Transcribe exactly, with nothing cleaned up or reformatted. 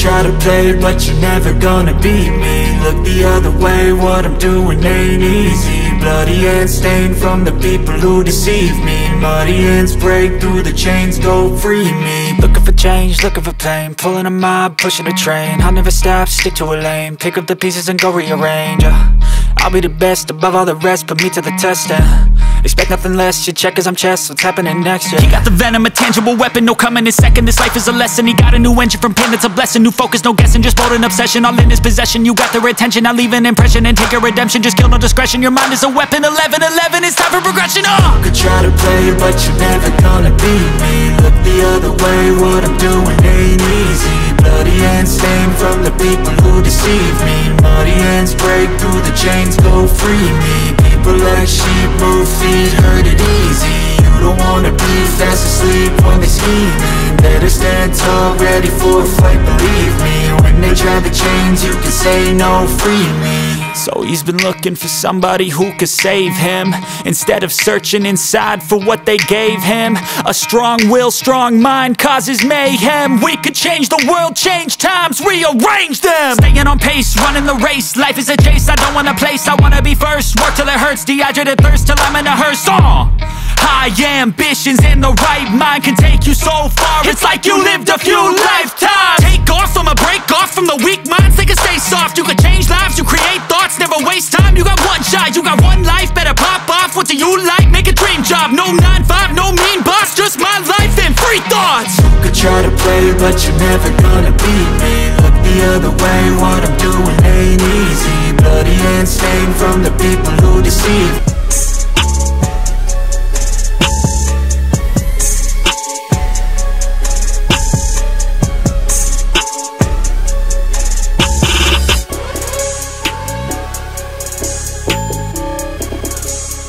try to play, but you're never gonna beat me. Look the other way, what I'm doing ain't easy. Bloody hands stained from the people who deceive me. Muddy hands break through the chains, go free me. Looking for change, looking for pain, pulling a mob, pushing a train. I'll never stop, stick to a lane, pick up the pieces and go rearrange. uh, I'll be the best above all the rest, put me to the test and expect nothing less, you check as I'm chess, what's happening next, yeah. He got the venom, a tangible weapon, no coming in second. This life is a lesson, he got a new engine from pain, it's a blessing. New focus, no guessing, just bold and obsession, all in his possession. You got their attention, I'll leave an impression and take a redemption. Just kill, no discretion, your mind is a weapon. Eleven, eleven, it's time for progression, oh! You could try to play, but you're never gonna beat me. Look the other way, what I'm doing ain't easy. Bloody hands stained from the people who deceive me. Muddy hands break through the chains, go free me. People like sheep move feet, hurt it easy. You don't wanna be fast asleep when they scheming. Better stand tall, ready for a fight, believe me. When they try the chains, you can say no, free me. So he's been looking for somebody who could save him, instead of searching inside for what they gave him. A strong will, strong mind causes mayhem. We could change the world, change times, rearrange them. Staying on pace, running the race. Life is a chase, I don't want a place, I wanna be first. Work till it hurts, dehydrated thirst till I'm in a hearse. uh. High ambitions and the right mind can take you so far. It's like you lived a few lifetimes. Take off from a break off from the weak minds, they can stay soft. You can change lives, you create thoughts, never waste time. You got one shot, you got one life, better pop off. What do you like? Make a dream job. No nine five, no mean boss, just my life and free thoughts. You could try to play, but you're never gonna beat me. Look the other way, what I'm doing ain't easy. Bloody hands stained from the people who deceive.